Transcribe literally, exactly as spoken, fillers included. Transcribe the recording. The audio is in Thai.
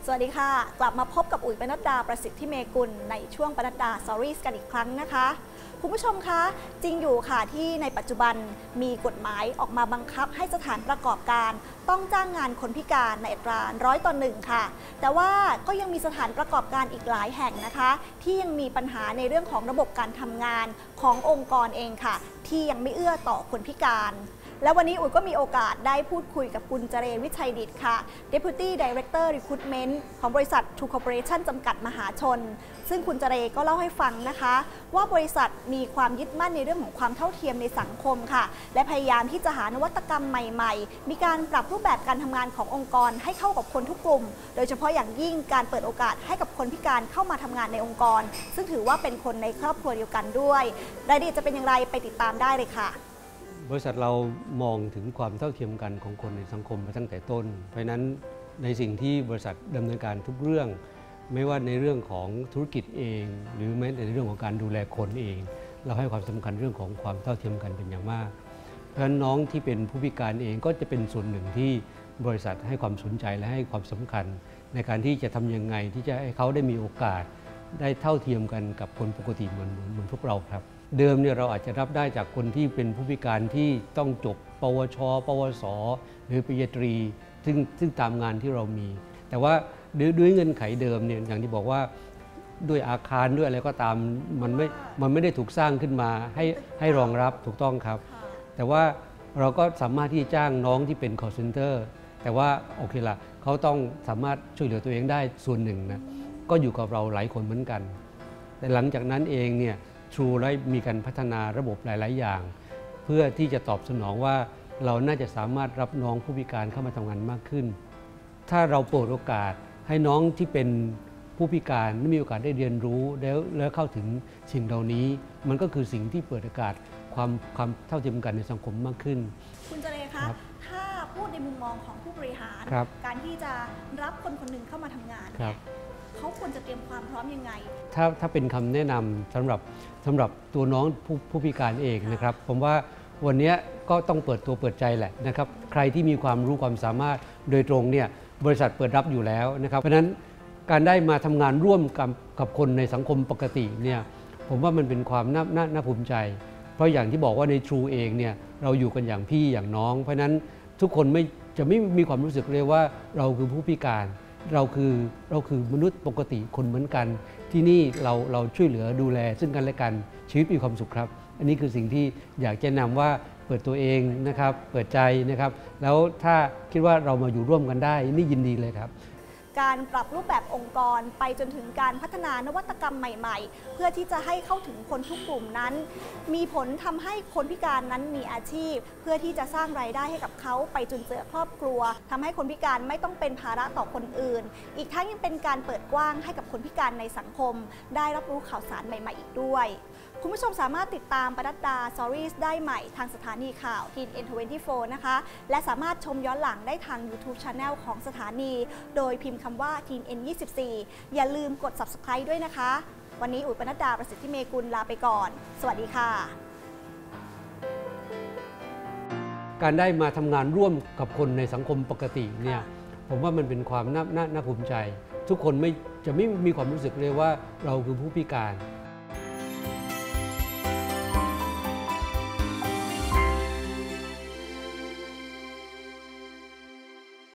สวัสดีค่ะกลับมาพบกับอุ๋ยปนัดดาประสิทธิเมกุลในช่วงปนัดดาสตอรี่กันอีกครั้งนะคะคุณผู้ชมคะจริงอยู่ค่ะที่ในปัจจุบันมีกฎหมายออกมาบังคับให้สถานประกอบการต้องจ้างงานคนพิการในอัตราร้อยต่อหนึ่งค่ะแต่ว่าก็ยังมีสถานประกอบการอีกหลายแห่งนะคะที่ยังมีปัญหาในเรื่องของระบบการทำงานขององค์กรเองค่ะที่ยังไม่เอื้อต่อคนพิการและวันนี้อุ๋ยก็มีโอกาสได้พูดคุยกับคุณเจเรวิชัยดิษฐ์ค่ะ Deputy Director Recruitment ของบริษัท True Corporation จำกัดมหาชนซึ่งคุณเจเรก็เล่าให้ฟังนะคะว่าบริษัทมีความยึดมั่นในเรื่องของความเท่าเทียมในสังคมค่ะและพยายามที่จะหานวัตกรรมใหม่ๆมีการปรับรูปแบบการทำงานขององค์กรให้เข้ากับคนทุกกลุ่มโดยเฉพาะอย่างยิ่งการเปิดโอกาสให้กับคนพิการเข้ามาทำงานในองค์กรซึ่งถือว่าเป็นคนในครอบครัวเดียวกันด้วยรายละเอียดจะเป็นอย่างไรไปติดตามได้เลยค่ะบริษัทเรามองถึงความเท่าเทียมกันของคนในสังคมมาตั้งแต่ต้นเพราะนั้นในสิ่งที่บริษัทดำเนินการทุกเรื่องไม่ว่าในเรื่องของธุรกิจเองหรือแม้แต่ในเรื่องของการดูแลคนเองเราให้ความสำคัญเรื่องของความเท่าเทียมกันเป็นอย่างมากเพราะฉะนั้นน้องที่เป็นผู้พิการเองก็จะเป็นส่วนหนึ่งที่บริษัทให้ความสนใจและให้ความสำคัญในการที่จะทำยังไงที่จะให้เขาได้มีโอกาสได้เท่าเทียมกันกับคนปกติเหมือนเหมือนพวกเราครับเดิมเนี่ยเราอาจจะรับได้จากคนที่เป็นผู้พิการที่ต้องจบปวชปวสหรือปริญญาตรีซึ่งซึ่งตามงานที่เรามีแต่ว่าด้วยเงื่อนไขเดิมเนี่ยอย่างที่บอกว่าด้วยอาคารด้วยอะไรก็ตามมันไม่มันไม่ได้ถูกสร้างขึ้นมาให้ให้รองรับถูกต้องครับแต่ว่าเราก็สามารถที่จะจ้างน้องที่เป็น call center แต่ว่าโอเคละเขาต้องสามารถช่วยเหลือตัวเองได้ส่วนหนึ่งนะก็อยู่กับเราหลายคนเหมือนกันแต่หลังจากนั้นเองเนี่ยTrue ได้มีการพัฒนาระบบหลายๆอย่างเพื่อที่จะตอบสนองว่าเราน่าจะสามารถรับน้องผู้พิการเข้ามาทำงานมากขึ้นถ้าเราเปิดโอกาสให้น้องที่เป็นผู้พิการได้มีโอกาสได้เรียนรู้แล้วแล้วเข้าถึงสิ่งเหล่านี้มันก็คือสิ่งที่เปิดโอกาสความความเท่าเทียมกันในสังคมมากขึ้นคุณเจเรคะถ้าพูดในมุมมองของผู้บริหารการที่จะรับคนคนหนึ่งเข้ามาทำงานเขาควรจะเตรียมความพร้อมยังไงถ้าถ้าเป็นคำแนะนำสำหรับสำหรับตัวน้องผู้ผู้พิการเองนะครับผมว่าวันนี้ก็ต้องเปิดตัวเปิดใจแหละนะครับใครที่มีความรู้ความสามารถโดยตรงเนี่ยบริษัทเปิดรับอยู่แล้วนะครับเพราะฉะนั้นการได้มาทำงานร่วมกับกับคนในสังคมปกติเนี่ยผมว่ามันเป็นความน่าน่าน่าภูมิใจเพราะอย่างที่บอกว่าใน True เองเนี่ยเราอยู่กันอย่างพี่อย่างน้องเพราะฉะนั้นทุกคนไม่จะไม่มีความรู้สึกเลยว่าเราคือผู้พิการเราคือเราคือมนุษย์ปกติคนเหมือนกันที่นี่เราเราช่วยเหลือดูแลซึ่งกันและกันชีวิตมีความสุขครับอันนี้คือสิ่งที่อยากจะนำว่าเปิดตัวเองนะครับเปิดใจนะครับแล้วถ้าคิดว่าเรามาอยู่ร่วมกันได้นี่ยินดีเลยครับการปรับรูปแบบองค์กรไปจนถึงการพัฒนานวัตกรรมใหม่ๆเพื่อที่จะให้เข้าถึงคนทุกกลุ่มนั้นมีผลทำให้คนพิการนั้นมีอาชีพเพื่อที่จะสร้างรายได้ให้กับเขาไปจุนเจือครอบครัวทำให้คนพิการไม่ต้องเป็นภาระต่อคนอื่นอีกทั้งยังเป็นการเปิดกว้างให้กับคนพิการในสังคมได้รับรู้ข่าวสารใหม่ๆอีกด้วยคุณผู้ชมสามารถติดตามปนัดดา Stories ได้ใหม่ทางสถานีข่าว ที เอ็น ยี่สิบสี่ นะคะและสามารถชมย้อนหลังได้ทาง YouTube Channel ของสถานีโดยพิมพ์คำว่า ที เอ็น ยี่สิบสี่ อย่าลืมกด Subscribe ด้วยนะคะวันนี้อุ๋ยปนัดดาประสิทธิเมกุลลาไปก่อนสวัสดีค่ะการได้มาทำงานร่วมกับคนในสังคมปกติเนี่ยผมว่ามันเป็นความน่าน่าภูมิใจทุกคนไม่จะไม่มีความรู้สึกเลยว่าเราคือผู้พิการ